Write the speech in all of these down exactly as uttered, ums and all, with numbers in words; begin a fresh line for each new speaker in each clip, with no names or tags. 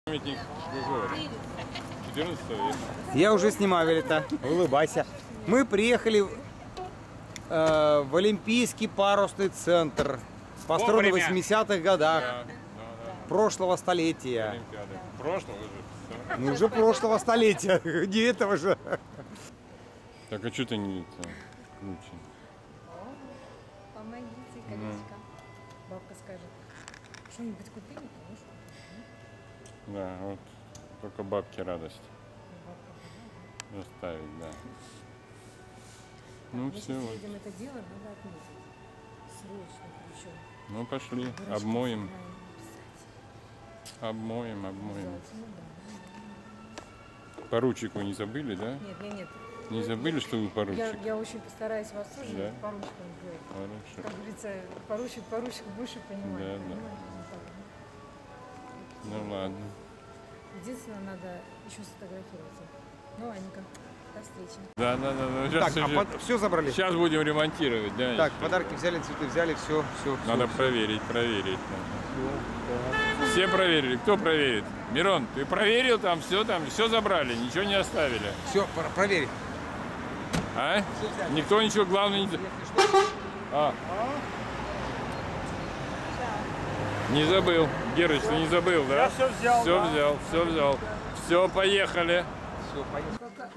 Памятник города. четырнадцатого века.
Я уже снимаю, Виолетта. Улыбайся. Мы приехали э, в Олимпийский парусный центр, построен в восьмидесятых годах,
Да, да, да.
прошлого столетия.
Олимпиада. Прошлого уже.
Ну, уже прошлого столетия, не этого же.
Так, а что ты не это, лучше?
Помогите, колечко. Бабка скажет, что-нибудь купи, не поможешь?
Да, вот только бабке радость. Заставить, да. Ну
Если
все, вот.
видим это дело, надо отметить. Срочно причем.
Ну пошли,
Дурачки
обмоем,
знаем написать.
обмоем, обмоем.
Обязательно, да.
Поручику не забыли, да?
Нет, нет, нет.
Не забыли, что вы
Я,
поручик?
я очень постараюсь вас тоже
Да?
поручиком сделать.
Хорошо.
Как говорится, поручик, поручик больше понимает.
Да, да.
понимаете? Вот так.
Ну ладно.
Единственное, надо еще сфотографироваться. Ну, Аника, до встречи.
Да, да, да. да. Сейчас,
Так, а под... все забрали?
сейчас будем ремонтировать, да?
Так,
еще.
подарки взяли, цветы взяли, все, все.
Надо
все,
проверить, проверить. Все проверили. Кто проверит? Мирон, ты проверил там все, там все забрали, ничего не оставили.
Все, проверь.
А? Никто ничего, главное не... А. Не забыл. Герыч, ты не забыл, да?
Я все взял.
Все
да.
взял, все взял. Все, поехали.
Все, поехали.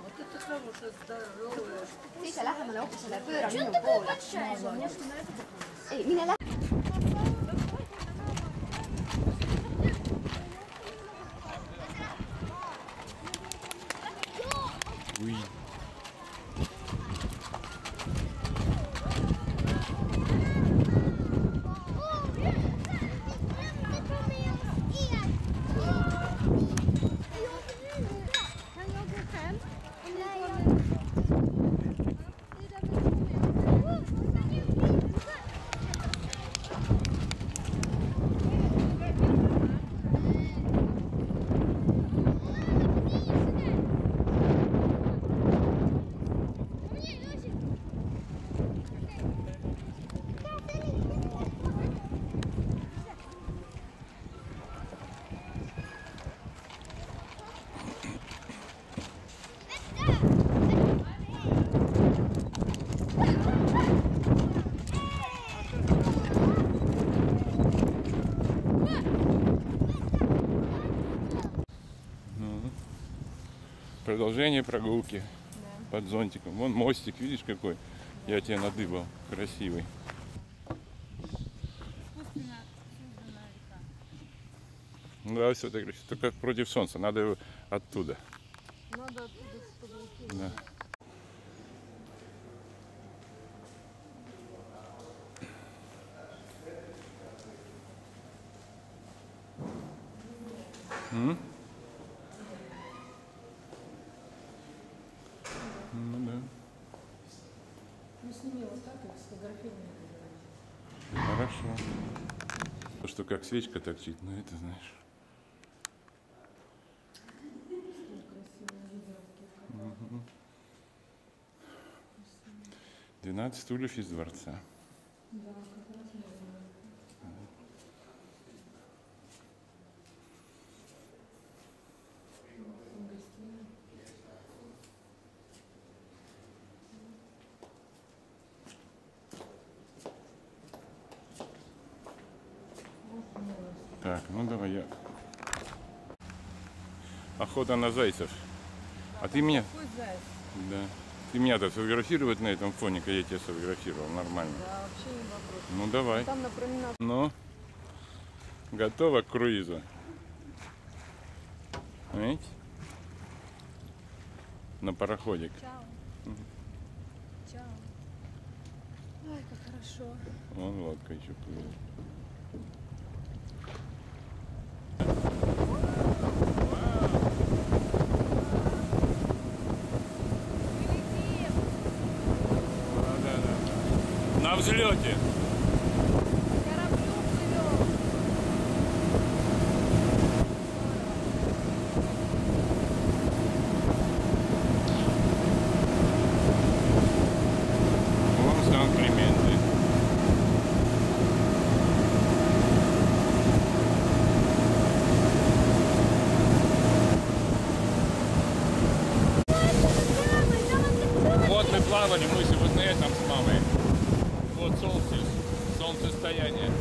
seisa lähemale oksele, pööra minu poole. Ei, mine lähe.
Oui. Продолжение прогулки, да. Под зонтиком. Вон мостик, видишь какой? Я тебя надыбал. Красивый.
Искусственно созданная река.
Ну да, все так. Только против солнца. Надо его оттуда.
Надо оттуда сфотографировать.
Да. М? Ну да.
Ну, сними вот так и сфотографируй.
Хорошо. То, что как свечка торчит, ну это знаешь. Угу. двенадцать стульев из дворца.
Да, как раз можно.
Так, ну давай я. Охота на зайцев. А ты меня...
Какой заяц?
Да. Ты меня-то сфотографировать на этом фоне, когда я тебя сфотографировал, нормально.
Да, вообще не вопрос.
Ну давай.
Там на променад.
Ну, готово к круизу. Видите? На пароходик.
Чао. Чао. Ой, как хорошо.
Вон лодка еще плывет. На взлете.
Кораблем живем.
Вон Сан-Клементе. плавали, мы сегодня там с мамой. Вот солнце, солнцестояние.